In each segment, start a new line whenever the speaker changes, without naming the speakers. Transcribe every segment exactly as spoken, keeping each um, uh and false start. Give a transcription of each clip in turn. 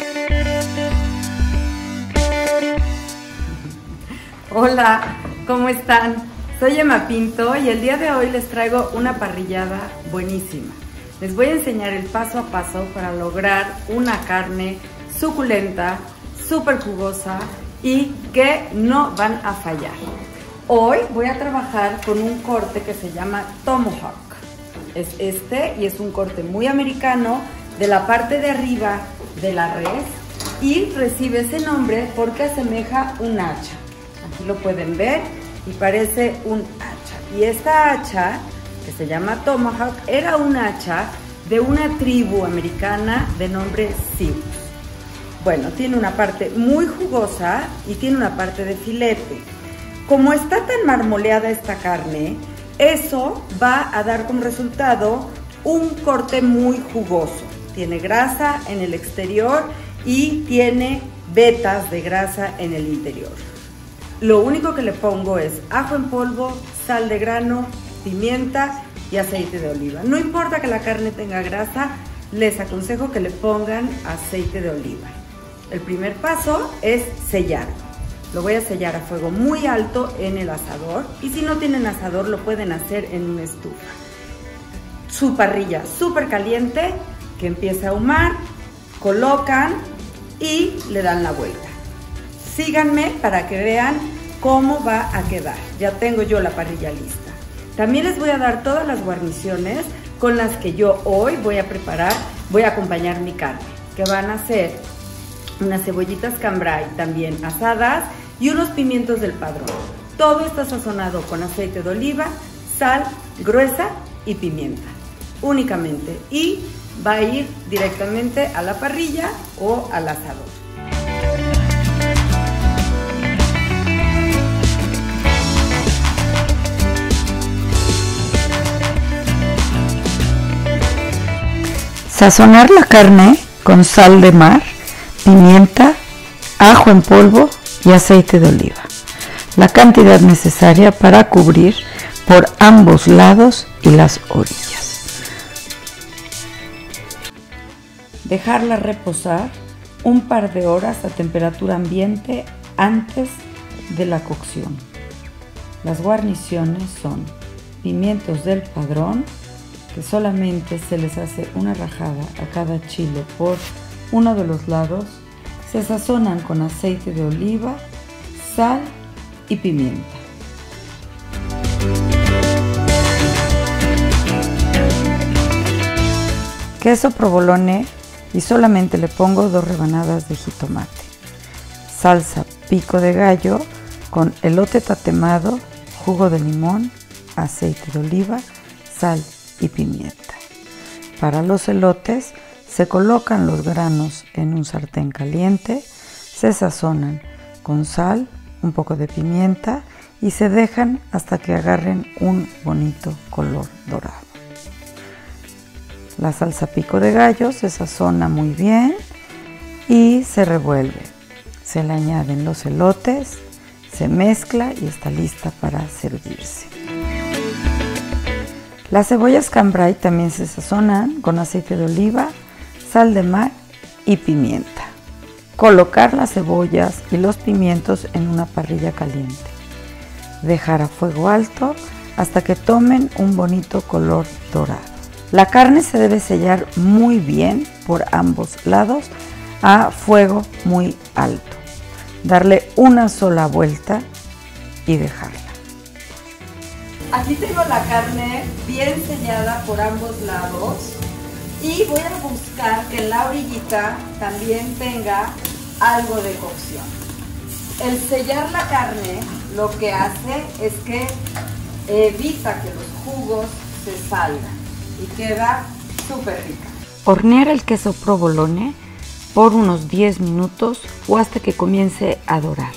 Hola, ¿cómo están? Soy Emma Pinto y el día de hoy les traigo una parrillada buenísima. Les voy a enseñar el paso a paso para lograr una carne suculenta, súper jugosa y que no van a fallar. Hoy voy a trabajar con un corte que se llama Tomahawk. Es este y es un corte muy americano de la parte de arriba de la res y recibe ese nombre porque asemeja un hacha. Aquí lo pueden ver y parece un hacha. Y esta hacha, que se llama Tomahawk, era un hacha de una tribu americana de nombre Sioux. Bueno, tiene una parte muy jugosa y tiene una parte de filete. Como está tan marmoleada esta carne, eso va a dar como resultado un corte muy jugoso. Tiene grasa en el exterior y tiene vetas de grasa en el interior. Lo único que le pongo es ajo en polvo, sal de grano, pimienta y aceite de oliva. No importa que la carne tenga grasa, les aconsejo que le pongan aceite de oliva. El primer paso es sellarlo. Lo voy a sellar a fuego muy alto en el asador y si no tienen asador lo pueden hacer en una estufa. Su parrilla súper caliente que empieza a ahumar, colocan y le dan la vuelta. Síganme para que vean cómo va a quedar. Ya tengo yo la parrilla lista. También les voy a dar todas las guarniciones con las que yo hoy voy a preparar, voy a acompañar mi carne, que van a ser unas cebollitas cambray también asadas y unos pimientos del padrón. Todo está sazonado con aceite de oliva, sal gruesa y pimienta, únicamente. Y va a ir directamente a la parrilla o al asador.
Sazonar la carne con sal de mar, pimienta, ajo en polvo y aceite de oliva. La cantidad necesaria para cubrir por ambos lados y las orillas. Dejarla reposar un par de horas a temperatura ambiente antes de la cocción. Las guarniciones son pimientos del padrón, que solamente se les hace una rajada a cada chile por uno de los lados, se sazonan con aceite de oliva, sal y pimienta. Queso provolone y solamente le pongo dos rebanadas de jitomate. Salsa pico de gallo con elote tatemado, jugo de limón, aceite de oliva, sal y pimienta. Para los elotes se colocan los granos en un sartén caliente, se sazonan con sal, un poco de pimienta y se dejan hasta que agarren un bonito color dorado. La salsa pico de gallo se sazona muy bien y se revuelve. Se le añaden los elotes, se mezcla y está lista para servirse. Las cebollas cambray también se sazonan con aceite de oliva, sal de mar y pimienta. Colocar las cebollas y los pimientos en una parrilla caliente. Dejar a fuego alto hasta que tomen un bonito color dorado. La carne se debe sellar muy bien por ambos lados a fuego muy alto. Darle una sola vuelta y dejarla.
Aquí tengo la carne bien sellada por ambos lados y voy a buscar que en la orillita también tenga algo de cocción. El sellar la carne lo que hace es que evita que los jugos se salgan y queda súper rica.
Hornear el queso provolone por unos diez minutos o hasta que comience a dorar.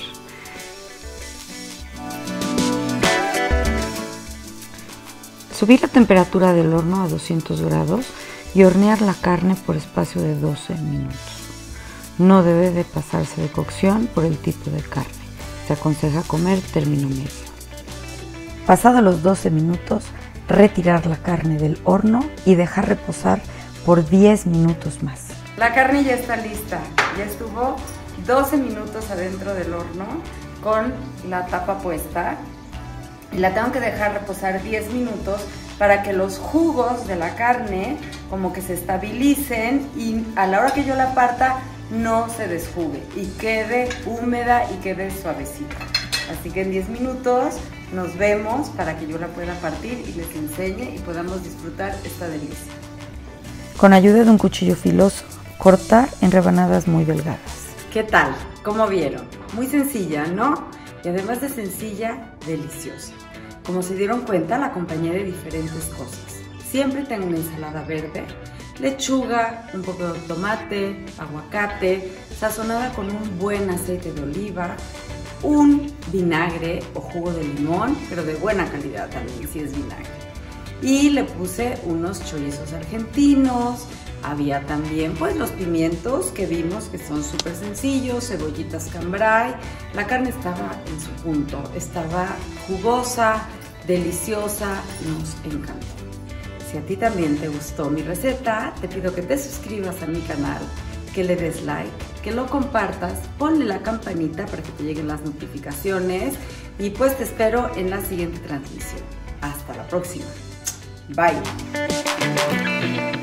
Subir la temperatura del horno a doscientos grados y hornear la carne por espacio de doce minutos. No debe de pasarse de cocción por el tipo de carne. Se aconseja comer término medio. Pasados los doce minutos, retirar la carne del horno y dejar reposar por diez minutos más.
La carne ya está lista. ya estuvo doce minutos adentro del horno con la tapa puesta y la tengo que dejar reposar diez minutos para que los jugos de la carne como que se estabilicen y a la hora que yo la parta no se desjugue y quede húmeda y quede suavecita. Así que en diez minutos nos vemos para que yo la pueda partir y les enseñe y podamos disfrutar esta delicia.
Con ayuda de un cuchillo filoso, cortar en rebanadas muy delgadas.
¿Qué tal? ¿Cómo vieron? Muy sencilla, ¿no? Y además de sencilla, deliciosa. Como se dieron cuenta, la acompañé de diferentes cosas. Siempre tengo una ensalada verde, lechuga, un poco de tomate, aguacate, sazonada con un buen aceite de oliva, un vinagre o jugo de limón, pero de buena calidad también, si es vinagre. Y le puse unos chorizos argentinos, había también pues los pimientos que vimos que son súper sencillos, cebollitas cambray, la carne estaba en su punto, estaba jugosa, deliciosa, nos encantó. Si a ti también te gustó mi receta, te pido que te suscribas a mi canal, que le des like, que lo compartas, ponle la campanita para que te lleguen las notificaciones y pues te espero en la siguiente transmisión. Hasta la próxima. Bye.